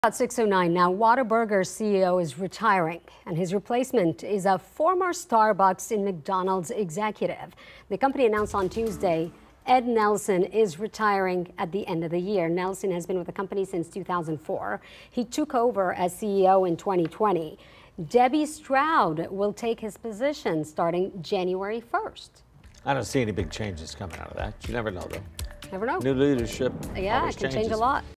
At 6:09 now, Whataburger CEO is retiring, and his replacement is a former Starbucks and McDonald's executive. The company announced on Tuesday Ed Nelson is retiring at the end of the year. Nelson has been with the company since 2004. He took over as CEO in 2020. Debbie Stroud will take his position starting January 1st. I don't see any big changes coming out of that. You never know, though. Never know. New leadership. Yeah, always it can change changes. a lot.